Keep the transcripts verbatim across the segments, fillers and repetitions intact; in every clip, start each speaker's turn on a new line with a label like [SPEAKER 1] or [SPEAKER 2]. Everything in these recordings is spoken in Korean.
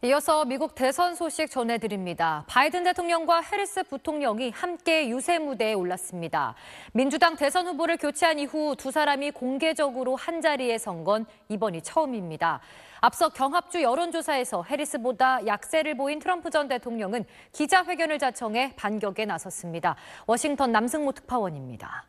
[SPEAKER 1] 이어서 미국 대선 소식 전해드립니다. 바이든 대통령과 해리스 부통령이 함께 유세 무대에 올랐습니다. 민주당 대선 후보를 교체한 이후 두 사람이 공개적으로 한자리에 선 건 이번이 처음입니다. 앞서 경합주 여론조사에서 해리스보다 약세를 보인 트럼프 전 대통령은 기자회견을 자청해 반격에 나섰습니다. 워싱턴 남승모 특파원입니다.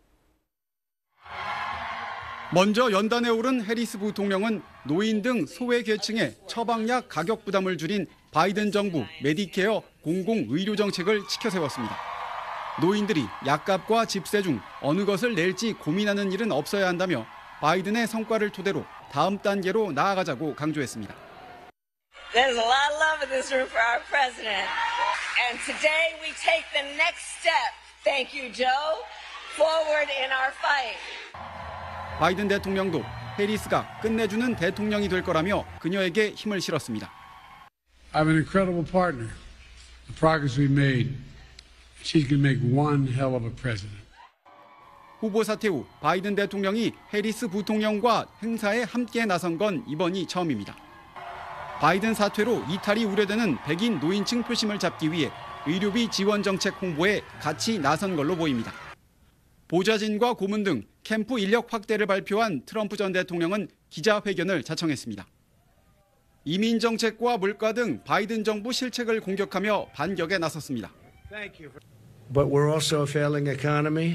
[SPEAKER 2] 먼저 연단에 오른 해리스 부통령은 노인 등 소외 계층의 처방약 가격 부담을 줄인 바이든 정부 메디케어 공공의료 정책을 치켜세웠습니다. 노인들이 약값과 집세 중 어느 것을 낼지 고민하는 일은 없어야 한다며 바이든의 성과를 토대로 다음 단계로 나아가자고 강조했습니다.
[SPEAKER 3] There's a lot of love in this room for our president. And today we take the next step. Thank you, Joe. Forward in our fight.
[SPEAKER 2] 바이든 대통령도 해리스가 끝내주는 대통령이 될 거라며 그녀에게 힘을 실었습니다.
[SPEAKER 4] I have an incredible partner. The progress we made, she can make one hell of a president.
[SPEAKER 2] 후보 사퇴 후 바이든 대통령이 해리스 부통령과 행사에 함께 나선 건 이번이 처음입니다. 바이든 사퇴로 이탈이 우려되는 백인 노인층 표심을 잡기 위해 의료비 지원 정책 홍보에 같이 나선 걸로 보입니다. 보좌진과 고문 등 캠프 인력 확대를 발표한 트럼프 전 대통령은 기자회견을 자청했습니다. 이민 정책과 물가 등 바이든 정부 실책을 공격하며 반격에 나섰습니다.
[SPEAKER 5] But we're also a failing economy.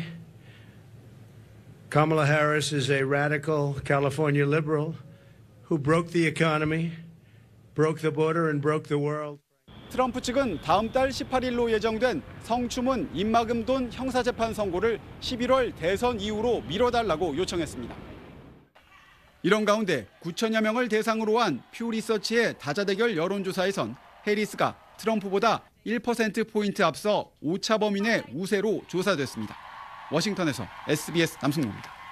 [SPEAKER 5] Kamala Harris is a radical California liberal who broke the economy, broke the border and broke the world.
[SPEAKER 2] 트럼프 측은 다음 달 십팔 일로 예정된 성추문 입막음 돈 형사재판 선고를 십일월 대선 이후로 미뤄달라고 요청했습니다. 이런 가운데 구천여 명을 대상으로 한 퓨 리서치의 다자대결 여론조사에선 해리스가 트럼프보다 일 퍼센트포인트 앞서 오차 범위 내 우세로 조사됐습니다. 워싱턴에서 에스비에스 남승모입니다.